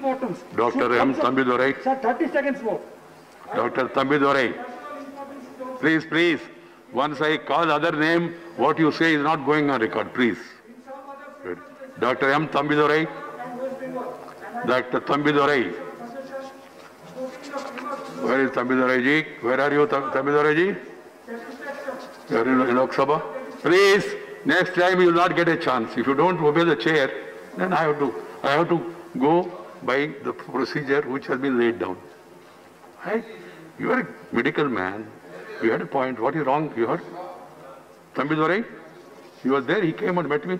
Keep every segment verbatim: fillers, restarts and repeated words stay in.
importance. Doctor M. Thambidurai. Sir, thirty seconds more. Doctor Thambidurai. Please, please. Once I call other name, what you say is not going on record, please. Good. Doctor M. Thambidurai. Doctor Thambidurai. Where is Thambidurai ji? Where are you, Thambidurai ji? You are in Lok Sabha. Please, next time you will not get a chance. If you don't obey the chair, then I have to, I have to go by the procedure which has been laid down. Right? You are a medical man. You had a point. What is wrong? You heard? Thambidurai? He was there. He came and met me.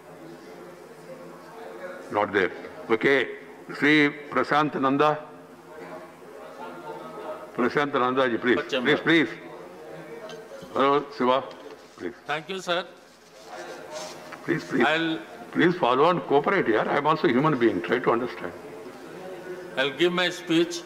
Not there. Okay. Sri Prashant Nanda. Prashant Nanda ji, please. Please, please. Hello, Siva. Please. Thank you, sir. Please, please. I'll, please follow and cooperate here. I am also a human being. Try to understand. I'll give my speech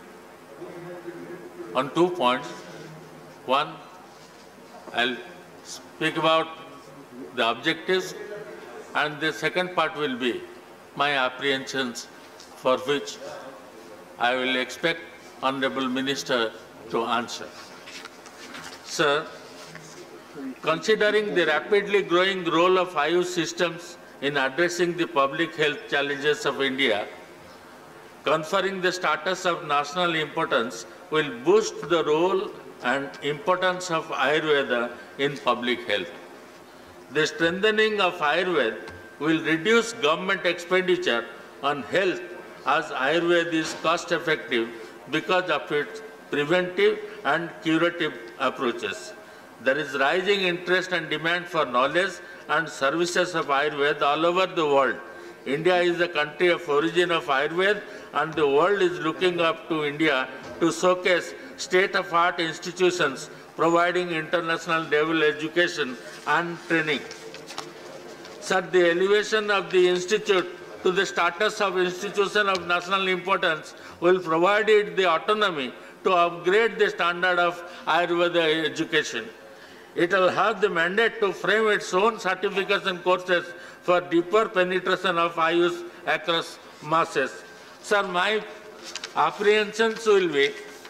on two points. One, I'll speak about the objectives, and the second part will be my apprehensions, for which I will expect Honorable Minister to answer. Sir, considering the rapidly growing role of Ayush systems in addressing the public health challenges of India, conferring the status of national importance will boost the role and importance of Ayurveda in public health. The strengthening of Ayurveda will reduce government expenditure on health, as Ayurveda is cost-effective because of its preventive and curative approaches. There is rising interest and demand for knowledge and services of Ayurveda all over the world. India is the country of origin of Ayurveda, and the world is looking up to India to showcase state-of-art institutions providing international level education and training. Sir, the elevation of the institute to the status of institution of national importance will provide it the autonomy to upgrade the standard of Ayurveda education. It will have the mandate to frame its own certification courses for deeper penetration of Ayush across masses. Sir, my apprehensions will be,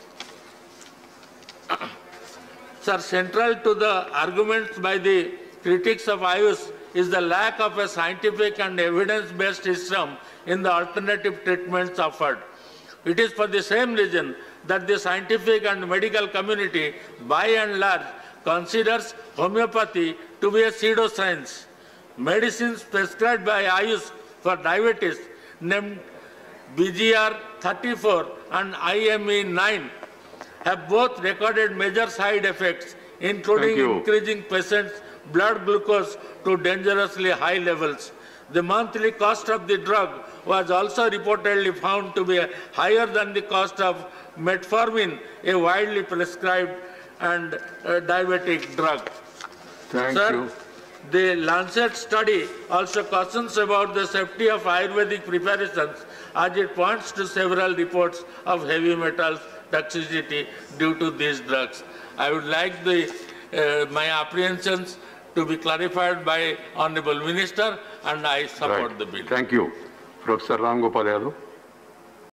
sir, central to the arguments by the critics of Ayush is the lack of a scientific and evidence-based system in the alternative treatments offered. It is for the same reason that the scientific and medical community, by and large, considers homeopathy to be a pseudoscience. Medicines prescribed by Ayush for diabetes, named B G R thirty-four and I M E nine, have both recorded major side effects, including increasing patients' blood glucose to dangerously high levels. The monthly cost of the drug was also reportedly found to be higher than the cost of metformin, a widely prescribed and uh, diabetic drug. Thank Sir, you. The Lancet study also cautions about the safety of Ayurvedic preparations, as it points to several reports of heavy metals toxicity due to these drugs. I would like the, uh, my apprehensions to be clarified by Honorable Minister, and I support right. the bill. Thank you. Professor Ram Gopal Yadav.